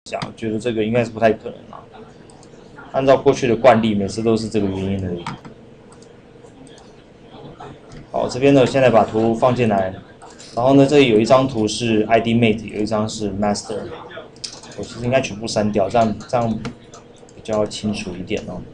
下，我觉得这个应该是不太可能啦。按照过去的惯例，每次都是这个原因而已。好，这边呢，现在把图放进来，然后呢，这里有一张图是 ID Mate， 有一张是 Master。我其实应该全部删掉，这样比较清楚一点哦。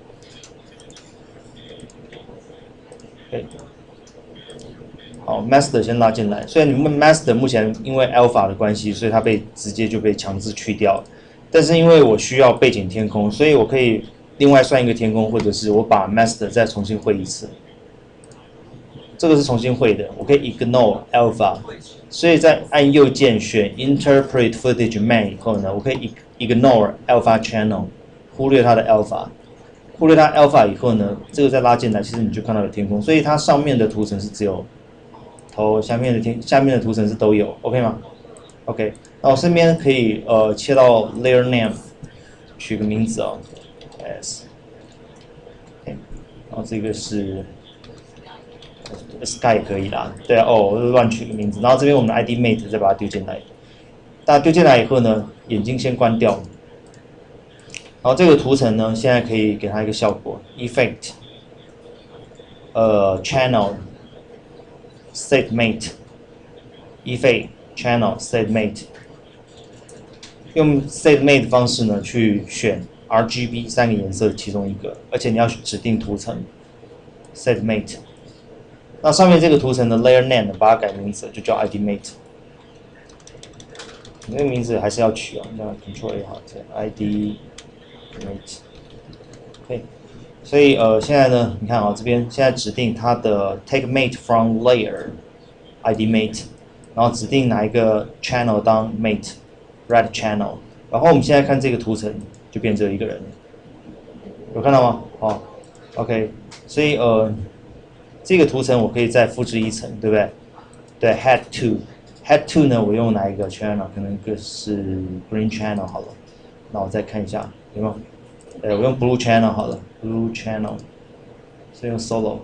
对，好 ，Master 先拉进来。虽然你们 Master 目前因为 Alpha 的关系，所以它直接就被强制去掉了。但是因为我需要背景天空，所以我可以另外算一个天空，或者是我把 Master 再重新绘一次。这个是重新绘的，我可以 ignore alpha， 所以在按右键选 interpret footage main 以后呢，我可以 ignore alpha channel， 忽略它的 alpha， 忽略它 alpha 以后呢，这个再拉进来，其实你就看到有天空，所以它上面的图层是只有头，下面的图层是都有 ，OK 吗 ？OK， 那我这边可以切到 layer name， 取个名字哦 ，S， OK， 然后这个是。Sky 可以啦，对啊，我乱取个名字，然后这边我们的 ID Mate 再把它丢进来，大家丢进来以后呢，眼睛先关掉，然后这个图层呢，现在可以给它一个效果 ，Effect， Channel Set Mate，Effect Channel Set Mate， 用 Set Mate 的方式呢去选 RGB 3个颜色其中一个，而且你要指定图层 Set Mate。那上面这个图层的 layer name 把它改名字，就叫 ID Mate。那个名字还是要取哦，那 Control A 好，这 ID Mate。OK， 所以现在呢，你看啊，这边现在指定它的 Take Mate from Layer ID Mate， 然后指定哪一个 channel 当 Mate Red Channel， 然后我们现在看这个图层就变成一个人，有看到吗？哦 ，OK， 所以这个图层我可以再复制一层，对不对？对 ，Head to，Head to 呢，我用哪一个 channel？ 可能一个是 Green Channel 好了。那我再看一下，有没有？我用 Blue Channel 好了 ，Blue Channel， 是用 Solo。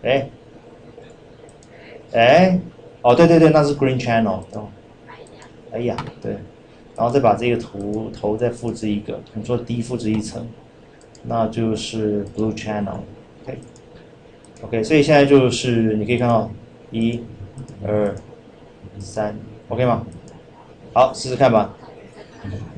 哦，对，那是 Green Channel。哦，哎呀，对，然后再把这个头再复制一个，Ctrl D 复制一层，那就是 Blue Channel。OK， 所以现在就是你可以看到1、2、3 ，OK 吗？好，试试看吧。